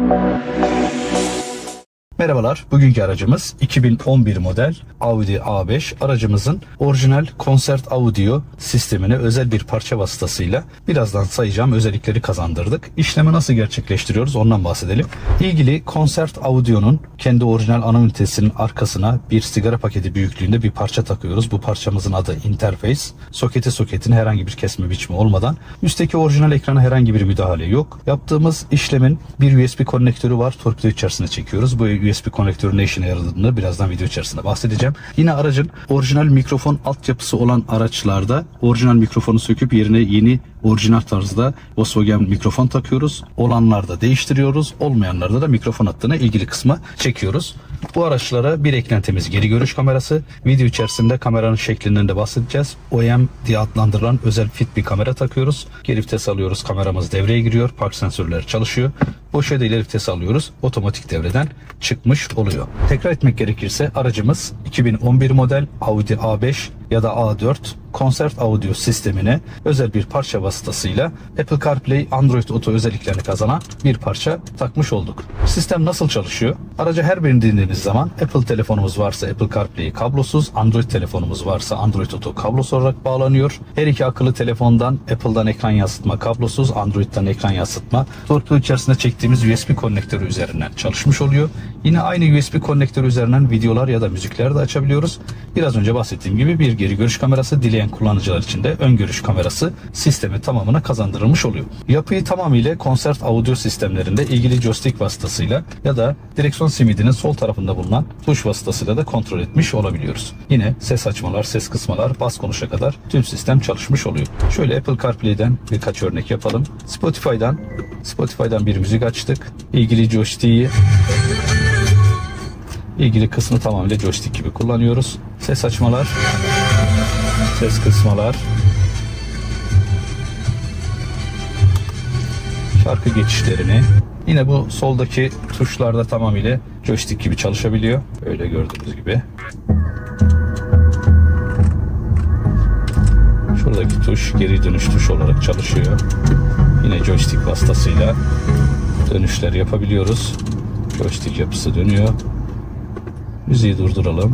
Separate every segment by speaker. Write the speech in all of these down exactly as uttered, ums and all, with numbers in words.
Speaker 1: Merhabalar, bugünkü aracımız iki bin on bir model Audi A beş. Aracımızın orijinal Concert Audio sistemine özel bir parça vasıtasıyla birazdan sayacağım özellikleri kazandırdık. İşlemi nasıl gerçekleştiriyoruz ondan bahsedelim. İlgili Concert Audio'nun kendi orijinal ana ünitesinin arkasına bir sigara paketi büyüklüğünde bir parça takıyoruz. Bu parçamızın adı Interface. Soketi soketine herhangi bir kesme biçimi olmadan. Üstteki orijinal ekrana herhangi bir müdahale yok. Yaptığımız işlemin bir U S B konnektörü var. Torpido içerisine çekiyoruz. Bu U S B konnektörün ne işine yaradığını birazdan video içerisinde bahsedeceğim. Yine aracın orijinal mikrofon altyapısı olan araçlarda orijinal mikrofonu söküp yerine yeni orijinal tarzda Volkswagen mikrofon takıyoruz. Olanlarda değiştiriyoruz. Olmayanlarda da mikrofon hattına ilgili kısma çekiyoruz. Bu araçlara bir eklentimiz geri görüş kamerası. Video içerisinde kameranın şeklinden de bahsedeceğiz. O E M diye adlandırılan özel fit bir kamera takıyoruz. Geri vites alıyoruz. Kameramız devreye giriyor. Park sensörleri çalışıyor. Boşa da ileri vites alıyoruz. Otomatik devreden çıkmış oluyor. Tekrar etmek gerekirse aracımız iki bin on bir model Audi A beş ya da A dört Concert Audio sistemine özel bir parça vasıtasıyla Apple CarPlay, Android Auto özelliklerini kazanan bir parça takmış olduk. Sistem nasıl çalışıyor? Araca her birini dinlediğiniz zaman Apple telefonumuz varsa Apple CarPlay kablosuz, Android telefonumuz varsa Android Auto kablosuz olarak bağlanıyor. Her iki akıllı telefondan Apple'dan ekran yansıtma kablosuz, Android'den ekran yansıtma torpido içerisinde çektiğimiz U S B konnektörü üzerinden çalışmış oluyor. Yine aynı U S B konnektörü üzerinden videolar ya da müzikler de açabiliyoruz. Biraz önce bahsettiğim gibi bir geri görüş kamerası, dileyen kullanıcılar için de ön görüş kamerası sistemi tamamına kazandırılmış oluyor. Yapıyı tamamıyla Concert Audio sistemlerinde ilgili joystick vasıtasıyla ya da direksiyon simidinin sol tarafında bulunan tuş vasıtasıyla da kontrol etmiş olabiliyoruz. Yine ses açmalar, ses kısmalar, bas konuşa kadar tüm sistem çalışmış oluyor. Şöyle Apple CarPlay'den birkaç örnek yapalım. Spotify'dan Spotify'dan bir müzik açtık. İlgili joystick'i ilgili kısmı tamamıyla joystick gibi kullanıyoruz. Ses açmalar, ses kısmalar, şarkı geçişlerini, yine bu soldaki tuşlarda tamamıyla joystick gibi çalışabiliyor. Öyle gördüğünüz gibi. Şuradaki tuş geri dönüş tuşu olarak çalışıyor. Yine joystick vasıtasıyla dönüşler yapabiliyoruz. Joystick yapısı dönüyor. Müziği durduralım.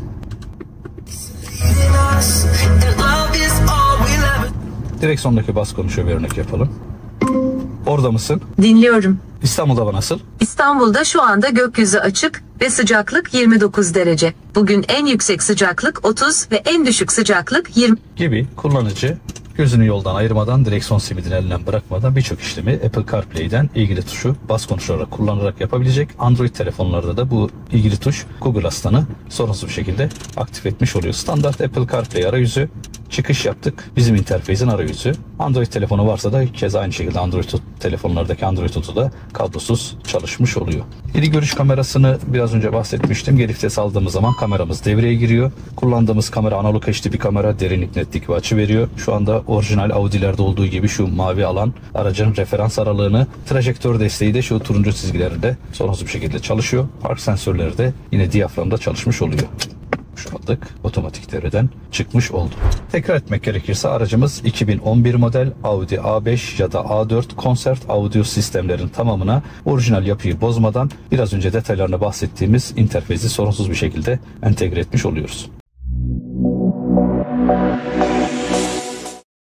Speaker 1: Direksiyondaki bas konuşuyor bir örnek yapalım. Orada mısın?
Speaker 2: Dinliyorum.
Speaker 1: İstanbul'da hava nasıl?
Speaker 2: İstanbul'da şu anda gökyüzü açık ve sıcaklık yirmi dokuz derece. Bugün en yüksek sıcaklık otuz ve en düşük sıcaklık yirmi.
Speaker 1: Gibi kullanıcı gözünü yoldan ayırmadan, direksiyon simidini elinden bırakmadan birçok işlemi Apple CarPlay'den ilgili tuşu bas konuşarak kullanarak yapabilecek. Android telefonlarda da bu ilgili tuş Google Asistan'ı sorunsuz bir şekilde aktif etmiş oluyor. Standart Apple CarPlay arayüzü, çıkış yaptık. Bizim interfeysin arayüzü. Android telefonu varsa da keza aynı şekilde Android telefonlardaki Android Auto'da kablosuz çalışmış oluyor. Geri görüş kamerasını biraz önce bahsetmiştim. Geri vites aldığımız zaman kameramız devreye giriyor. Kullandığımız kamera analog H D bir kamera, derinlik, netlik ve açı veriyor. Şu anda orijinal Audi'lerde olduğu gibi şu mavi alan aracın referans aralığını, trajektör desteği de şu turuncu çizgilerinde sorunsuz bir şekilde çalışıyor. Park sensörleri de yine diyaframda çalışmış oluyor. Aldık. Otomatik devreden çıkmış oldu. Tekrar etmek gerekirse aracımız iki bin on bir model Audi A beş ya da A dört Concert Audio sistemlerin tamamına orijinal yapıyı bozmadan biraz önce detaylarına bahsettiğimiz interfeysi sorunsuz bir şekilde entegre etmiş oluyoruz.